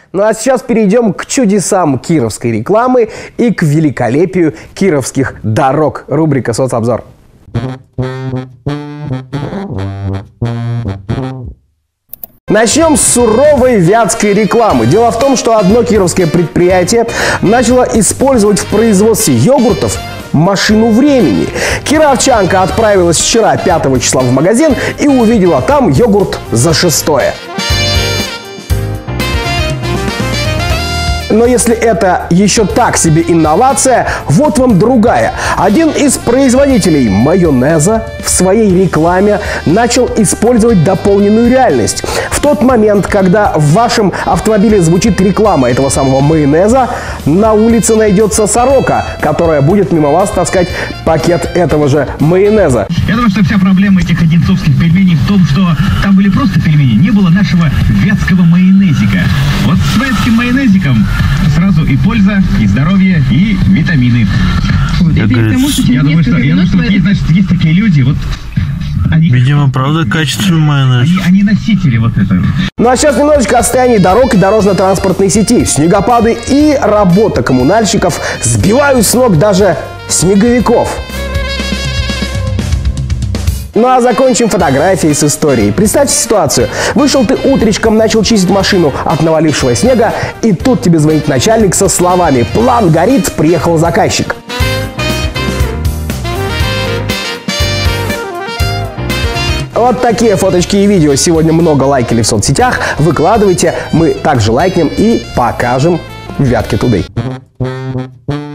Ну а сейчас перейдем к чудесам кировской рекламы и к великолепию кировских дорог. Рубрика «Соцобзор». Начнем с суровой вятской рекламы. Дело в том, что одно кировское предприятие начало использовать в производстве йогуртов машину времени. Кировчанка отправилась вчера, 5 числа, в магазин и увидела там йогурт за 6. Но если это еще так себе инновация, вот вам другая. Один из производителей майонеза в своей рекламе начал использовать дополненную реальность. В тот момент, когда в вашем автомобиле звучит реклама этого самого майонеза, на улице найдется сорока, которая будет мимо вас таскать пакет этого же майонеза. Я думаю, что вся проблема этих одинцовских пельменей в том, что там были просто пельмени, не было нашего вятского майонезика. Вот с вятским майонезиком сразу и польза, и здоровье, и витамины. Я думаю, что есть такие люди, вот они, видимо, правда, качественный майонез. Они носители вот этого. Ну а сейчас немножечко о состоянии дорог и дорожно-транспортной сети. Снегопады и работа коммунальщиков сбивают с ног даже снеговиков. Ну а закончим фотографией с историей. Представьте ситуацию. Вышел ты утречком, начал чистить машину от навалившего снега, и тут тебе звонит начальник со словами: «План горит, приехал заказчик». Вот такие фоточки и видео сегодня много лайкали в соцсетях. Выкладывайте, мы также лайкнем и покажем в Вятке Тудей.